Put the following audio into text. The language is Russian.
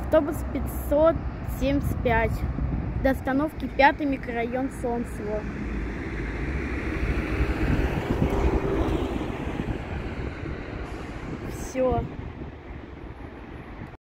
Автобус 575. До остановки 5-й микрорайон Солнцево. Все.